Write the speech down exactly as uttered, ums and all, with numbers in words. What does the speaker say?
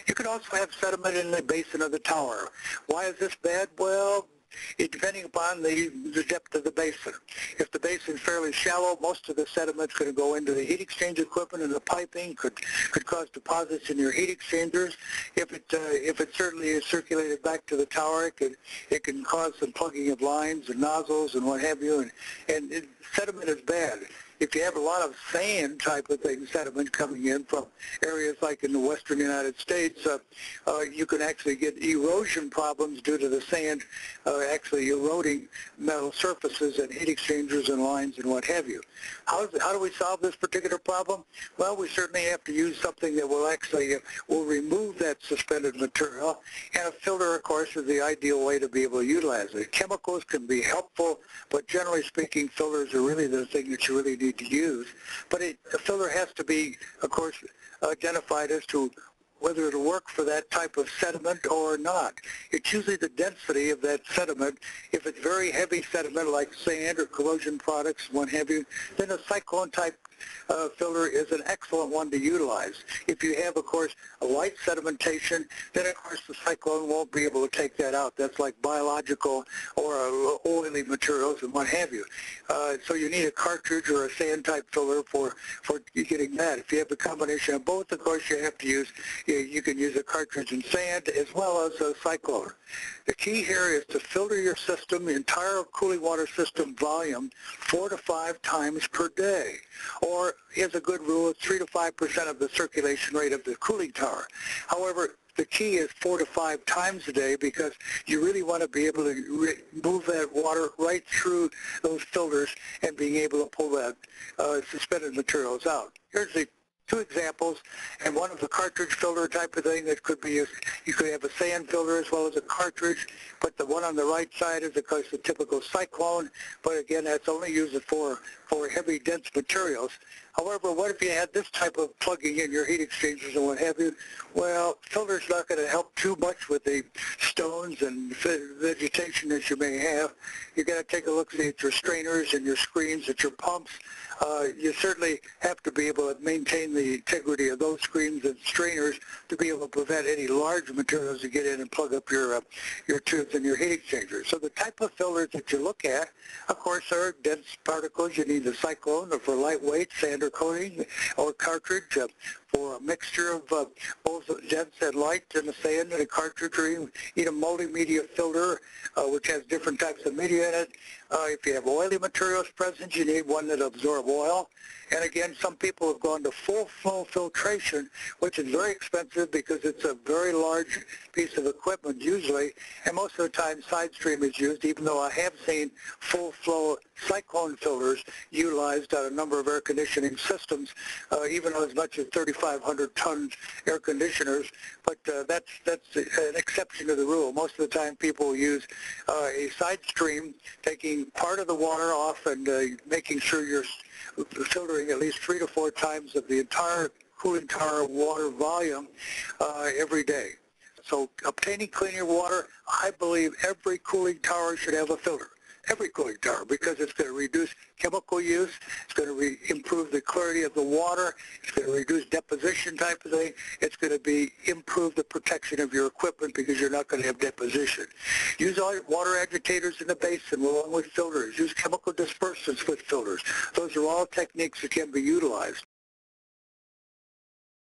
You could also have sediment in the basin of the tower. Why is this bad? Well, it, depending upon the, the depth of the basin. If the basin is fairly shallow, most of the sediment is going to go into the heat exchange equipment, and the piping could could cause deposits in your heat exchangers. If it uh, if it certainly is circulated back to the tower, it could it can cause some plugging of lines and nozzles and what have you. And and it, sediment is bad. If you have a lot of sand type of thing, sediment coming in from areas like in the western United States, uh, uh, you can actually get erosion problems due to the sand uh, actually eroding metal surfaces and heat exchangers and lines and what have you. How, how do we solve this particular problem? Well, we certainly have to use something that will actually uh, will remove that suspended material, and a filter, of course, is the ideal way to be able to utilize it. Chemicals can be helpful, but generally speaking, filters are really the thing that you really need to use. But it, a filter has to be, of course, identified as to whether it'll work for that type of sediment or not. It's usually the density of that sediment. If it's very heavy sediment like sand or corrosion products, what have you, then a cyclone type uh, filter is an excellent one to utilize. If you have, of course, a light sedimentation, then of course the cyclone won't be able to take that out. That's like biological or uh, oily materials and what have you. Uh, so you need a cartridge or a sand type filter for, for getting that. If you have a combination of both, of course you have to use, you, you can use a cartridge and sand as well as a cyclone. The key here is to filter your system, the entire cooling water system volume, four to five times per day. Or, as a good rule, it's three to five percent of the circulation rate of the cooling tower. However, the key is four to five times a day, because you really want to be able to move that water right through those filters and being able to pull that uh, suspended materials out. Here's the two examples, and one of the cartridge filter type of thing that could be used. You could have a sand filter as well as a cartridge, but the one on the right side is, of course, the typical cyclone, but again, that's only used for, for heavy, dense materials. However, what if you had this type of plugging in your heat exchangers and what have you? Well, filter's not going to help too much with the stones and vegetation that you may have. You've got to take a look at your strainers and your screens at your pumps. Uh, you certainly have to be able to maintain the integrity of those screens and strainers to be able to prevent any large materials to get in and plug up your uh, your tubes and your heat exchangers. So the type of filters that you look at, of course, are dense particles. You need a cyclone, or for lightweight, sander coating, or cartridge. Uh, for a mixture of uh, both dense and light and a sand and a cartridge, or you need a multimedia filter uh, which has different types of media in it. Uh, if you have oily materials present, you need one that absorbs oil. And again, some people have gone to full flow filtration, which is very expensive because it's a very large piece of equipment usually, and most of the time side stream is used, even though I have seen full flow cyclone filters utilized on a number of air conditioning systems, uh, even as much as thirty-five hundred ton air conditioners, but uh, that's, that's an exception to the rule. Most of the time people use uh, a side stream, taking part of the water off and uh, making sure you're filtering at least three to four times of the entire cooling tower water volume uh, every day. So obtaining cleaner water, I believe every cooling tower should have a filter. Every cooling tower, because it's going to reduce chemical use, it's going to re improve the clarity of the water, it's going to reduce deposition type of thing, it's going to be improve the protection of your equipment because you're not going to have deposition. Use all water agitators in the basin along with filters. Use chemical dispersants with filters. Those are all techniques that can be utilized.